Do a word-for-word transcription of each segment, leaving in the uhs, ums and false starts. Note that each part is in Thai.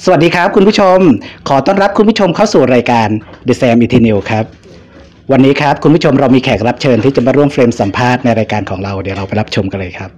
สวัสดีครับคุณผู้ชมขอต้อนรับคุณผู้ชมเข้าสู่รายการ The Sam อี ที New ครับวันนี้ครับคุณผู้ชมเรามีแขกรับเชิญที่จะมาร่วมเฟรมสัมภาษณ์ในรายการของเราเดี๋ยวเราไปรับชมกันเลยครับ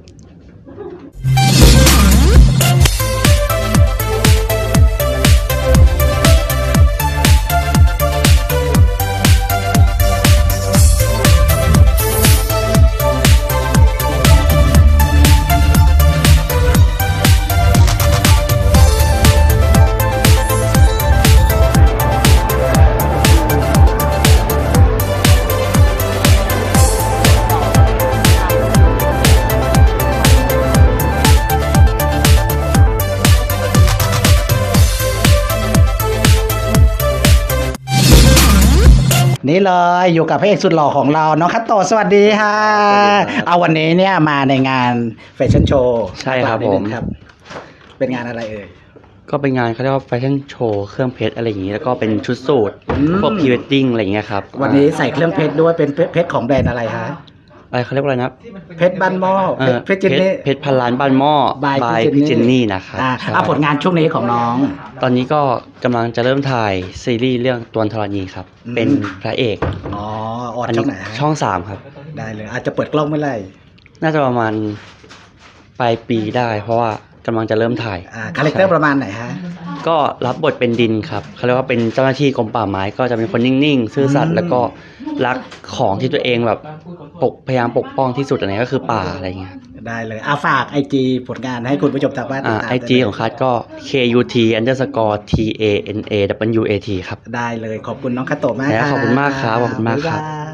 นี่เลยอยู่กับพระเอกสุดหล่อของเราน้องคัตโตะสวัสดีค่ะเอาวันนี้เนี่ยมาในงานแฟชั่นโชว์ใช่ครับผมครับเป็นงานอะไรเอ่ยก็เป็นงานเขาเรียกว่าแฟชั่นโชว์เครื่องเพชรอะไรอย่างนี้แล้วก็เป็นชุดสูทพวกพรีเวดดิ้งอะไรอย่างเงี้ยครับวันนี้ใส่เครื่องเพชรด้วยเป็นเพชรของแบรนด์อะไรคะอะไรเขาเรียกว่าอะไรนะเพชรบ้านหม้อเพชรเจนนี่เพชรพันล้านบ้านหม้อบายพี่เจนนี่นะครับอ่าผลงานช่วงนี้ของน้องตอนนี้ก็กำลังจะเริ่มถ่ายซีรีส์เรื่องตัวนธรณีครับเป็นพระเอกอ๋อออนช่องไหนช่องสามครับได้เลยอาจจะเปิดกล้องเมื่อไหร่น่าจะประมาณปลายปีได้เพราะว่ากำลังจะเริ่มถ่ายอ่าคาแรคเตอร์ประมาณไหนฮะก็รับบทเป็นดินครับเขาเรียกว่าเป็นเจ้าหน้าที่กรมป่าไม้ก็จะเป็นคนนิ่งๆซื่อสัตย์แล้วก็รักของที่ตัวเองแบบปกพยายามปกป้องที่สุดอะไรก็คือป่าอะไรเงี้ยได้เลยอาฝากไอจีผลงานให้คุณผู้ชมทางบ้านติดตามไอจีของคัทก็ เค ยู ที underscore ที เอ เอ็น เอ ดับเบิลยู เอ ที ครับได้เลยขอบคุณน้องคัตโตะมากครับขอบคุณมากครับขอบคุณมากครับ